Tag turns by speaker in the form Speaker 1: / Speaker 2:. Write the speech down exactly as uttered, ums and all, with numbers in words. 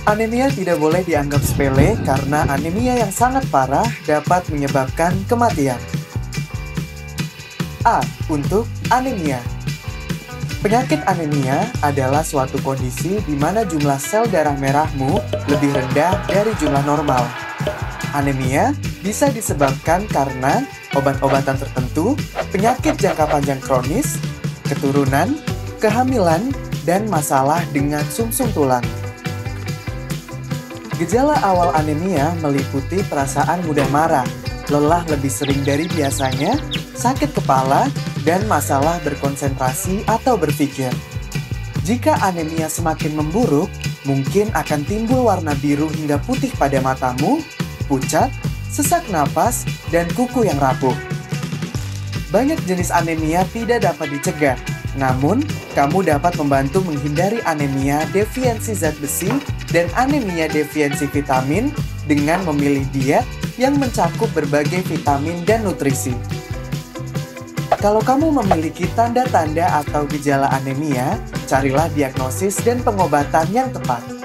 Speaker 1: Anemia tidak boleh dianggap sepele karena anemia yang sangat parah dapat menyebabkan kematian. A. Untuk anemia. Penyakit anemia adalah suatu kondisi di mana jumlah sel darah merahmu lebih rendah dari jumlah normal. Anemia bisa disebabkan karena obat-obatan tertentu, penyakit jangka panjang kronis, keturunan, kehamilan, dan masalah dengan sumsum tulang. Gejala awal anemia meliputi perasaan mudah marah, lelah lebih sering dari biasanya, sakit kepala, dan masalah berkonsentrasi atau berpikir. Jika anemia semakin memburuk, mungkin akan timbul warna biru hingga putih pada matamu, pucat, sesak napas, dan kuku yang rapuh. Banyak jenis anemia tidak dapat dicegah, namun kamu dapat membantu menghindari anemia defiensi zat besi dan anemia defiensi vitamin dengan memilih diet yang mencakup berbagai vitamin dan nutrisi. Kalau kamu memiliki tanda-tanda atau gejala anemia, carilah diagnosis dan pengobatan yang tepat.